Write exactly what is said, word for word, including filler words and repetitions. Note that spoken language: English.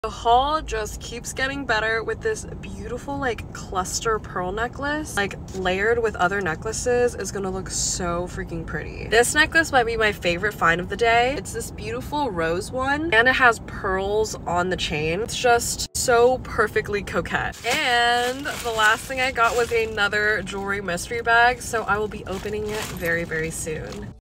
The haul just keeps getting better with this beautiful like cluster pearl necklace. Like layered with other necklaces is gonna look so freaking pretty. This necklace might be my favorite find of the day. It's this beautiful rose one and it has pearls on the chain. It's just so perfectly coquette. And the last thing I got was another jewelry mystery bag, so I will be opening it very, very soon.